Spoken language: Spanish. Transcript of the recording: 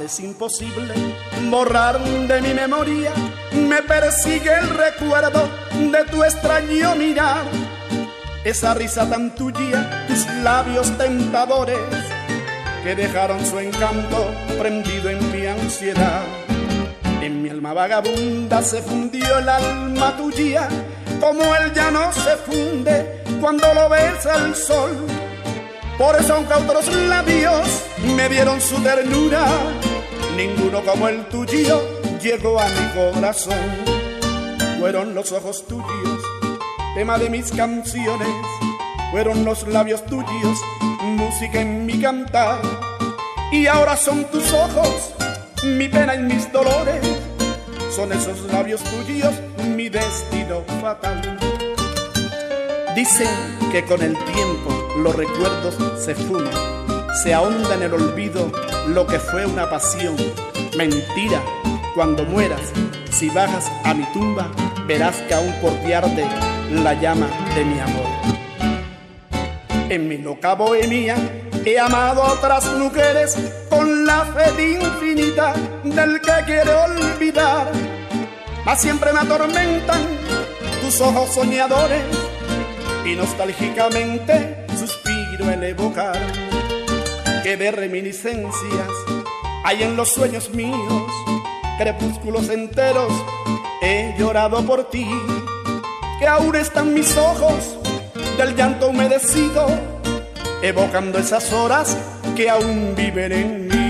parece imposible borrar de mi memoria. Me persigue el recuerdo de tu extraño mirar, esa risa tan tuya, tus labios tentadores que dejaron su encanto prendido en mi ansiedad. En mi alma vagabunda se fundió el alma tuya, como el llano se funde cuando lo besa el sol. Por eso aunque otros labios me dieron su ternura, ninguno como el tuyo llegó a mi corazón. Fueron los ojos tuyos, tema de mis canciones, fueron los labios tuyos, música en mi cantar. Y ahora son tus ojos, mi pena y mis dolores, son esos labios tuyos, mi destino fatal. Dicen que con el tiempo los recuerdos se fuman, se ahonda en el olvido lo que fue una pasión. Mentira, cuando mueras, si bajas a mi tumba, verás que aún por ti arde la llama de mi amor. En mi loca bohemia he amado a otras mujeres con la fe infinita del que quiere olvidar, mas siempre me atormentan tus ojos soñadores y nostálgicamente suspiro el evocar que de reminiscencias hay en los sueños míos. Crepúsculos enteros he llorado por ti, que aún están mis ojos del llanto humedecido, evocando esas horas que aún viven en mí.